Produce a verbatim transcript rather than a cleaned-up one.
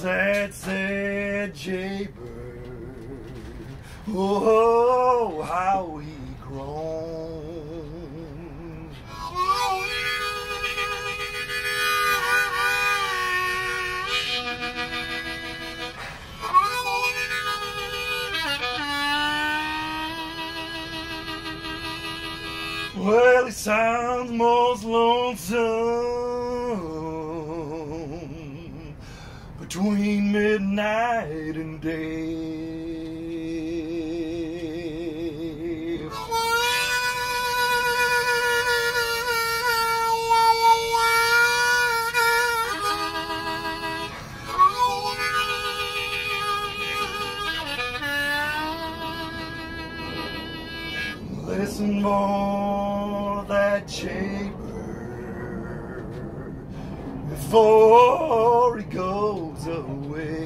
sad, sad jaybird. Oh, how he groans. Well, he sounds most lonesome between midnight and day. Listen for that jaybird before he goes away.